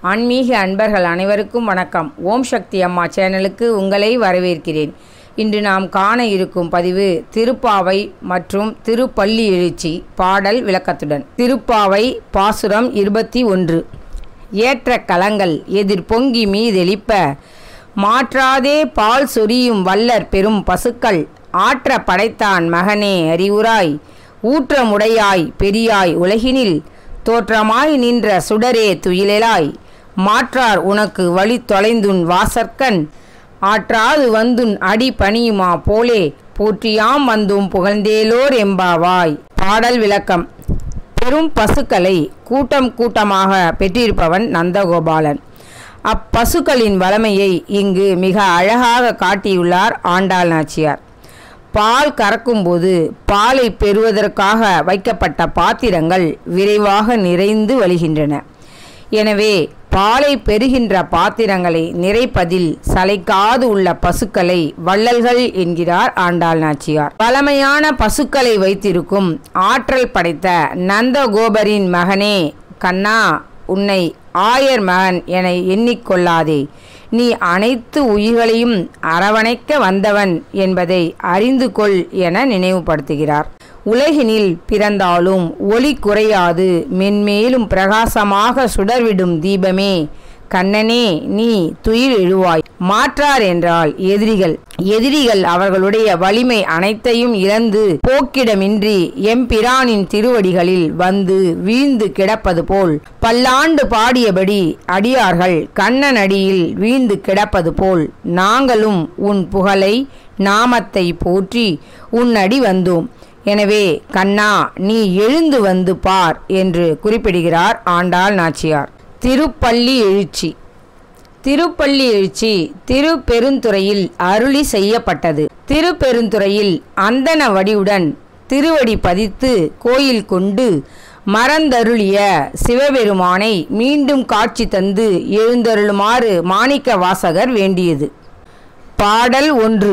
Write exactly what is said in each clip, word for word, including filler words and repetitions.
ஆன்மீக அன்பர்கள் அனைவருக்கும் வணக்கம். ஓம் சக்தி அம்மா சேனலுக்கு உங்களை வரவேற்கிறேன். இன்று நாம் காண இருக்கும் பதிவு திருப்பாவை மற்றும் திருப்பள்ளி எழுச்சி பாடல் விளக்கத்துடன். திருப்பாவை பாசுரம் இருபத்தி ஒன்று. ஏற்ற கலங்கள் எதிர் பொங்கி மீதெளிப்ப மாற்றாதே பால் சொரியும் வல்லற் பெரும் பசுக்கள் ஆற்ற படைத்தான் மகனே அறிவுராய் ஊற்றமுடையாய் பெரியாய் உலகினில் தோற்றமாய் நின்ற சுடரே துயிலாய் மாற்றார் உனக்கு வழி தொலைந்துன் வாசற்கண் ஆற்றாது வந்துன் அடி பணியுமா போலே போற்றியாம் வந்தும் புகழ்ந்தேலோர் எம்பாவாய். பாடல் விளக்கம். பெரும் பசுக்களை கூட்டம் கூட்டமாக பெற்றிருப்பவன் நந்தகோபாலன். அப்பசுக்களின் வளமையை இங்கு மிக அழகாக காட்டியுள்ளார் ஆண்டாள் நாச்சியார். பால் கறக்கும்போது பாலை பெறுவதற்காக வைக்கப்பட்ட பாத்திரங்கள் விரைவாக நிறைந்து வழிகின்றன. எனவே பாலை பெறுகின்ற பாத்திரங்களை நிறைப்பதில் சளைக்காது உள்ள பசுக்களை வள்ளல்கள் என்கிறார் ஆண்டாள் நாச்சியார். பழமையான பசுக்களை வைத்திருக்கும் ஆற்றல் படைத்த நந்தகோபரின் மகனே கண்ணா, உன்னை ஆயர் மகன் என எண்ணிக்கொள்ளாதே. நீ அனைத்து உயிர்களையும் அரவணைக்க வந்தவன் என்பதை அறிந்து கொள் என நினைவுபடுத்துகிறார். உலகினில் பிறந்தாலும் ஒளி குறையாது மென்மேலும் பிரகாசமாக சுடர்விடும் தீபமே கண்ணனே, நீ துயில் எழுவாய். மாற்றார் என்றால் எதிரிகள். எதிரிகள் அவர்களுடைய வலிமை அனைத்தையும் இழந்து போக்கிடமின்றி எம்பிரானின் திருவடிகளில் வந்து வீழ்ந்து கிடப்பது போல், பல்லாண்டு பாடியபடி அடியார்கள் கண்ணன் அடியில் வீழ்ந்து கிடப்பது போல் நாங்களும் உன் புகழை நாமத்தை போற்றி உன்னடி வந்தோம். எனவே கண்ணா, நீ எழுந்து வந்து பார் என்று குறிப்பிடுகிறார் ஆண்டாள் நாச்சியார். திருப்பள்ளி எழுச்சி. திருப்பள்ளி எழுச்சி திருப்பெருந்துறையில் அருளி செய்யப்பட்டது. திருப்பெருந்துறையில் அந்தன வடிவுடன் திருவடி பதித்து கோயில் கொண்டு மறந்தருளிய சிவபெருமானை மீண்டும் காட்சி தந்து எழுந்தருளுமாறு மாணிக்க வாசகர் வேண்டியது. பாடல் ஒன்று.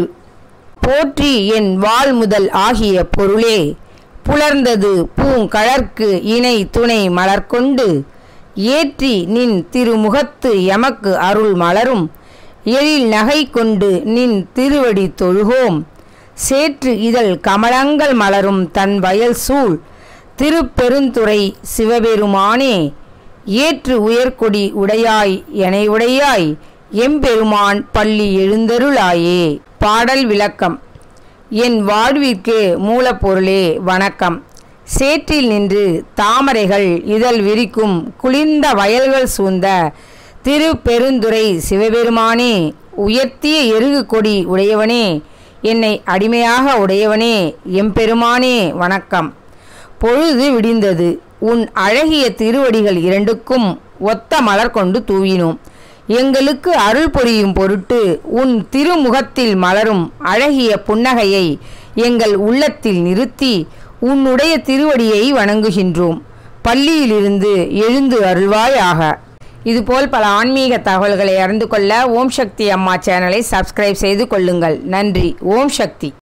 போற்றி என் வாழ் முதல் ஆகிய பொருளே புலர்ந்தது பூங்கழற்கு இணை துணை மலர்கொண்டு ஏற்றி நின் திருமுகத்து எமக்கு அருள் மலரும் எழில் நகை கொண்டு நின் திருவடி தொழுகோம் சேற்று இதழ் கமலங்கள் மலரும் தன் வயல் சூழ் திருப்பெருந்துறை சிவபெருமானே ஏற்று உயர்கொடி உடையாய் எனை உடையாய் எம்பெருமான் பள்ளி எழுந்தருளாயே. பாடல் விளக்கம். என் வாழ்விற்கு மூலப்பொருளே வணக்கம். சேற்றில் நின்று தாமரைகள் இதழ் விரிக்கும் குளிர்ந்த வயல்கள் சூழ்ந்த திருப்பெருந்துறை சிவபெருமானே, உயர்த்திய எருகு கொடி உடையவனே, என்னை அடிமையாக உடையவனே, எம்பெருமானே வணக்கம். பொழுது விடிந்தது. உன் அழகிய திருவடிகள் இரண்டுக்கும் ஒத்த மலர் கொண்டு தூவினோம். எங்களுக்கு அருள் புரியும் பொருட்டு உன் திருமுகத்தில் மலரும் அழகிய புன்னகையை எங்கள் உள்ளத்தில் நிறுத்தி உன்னுடைய திருவடியை வணங்குகின்றோம். பள்ளியிலிருந்து எழுந்து அருள்வாயாக. இதுபோல் பல ஆன்மீக தகவல்களை அறிந்து கொள்ள ஓம் சக்தி அம்மா சேனலை சப்ஸ்கிரைப் செய்து கொள்ளுங்கள். நன்றி. ஓம் சக்தி.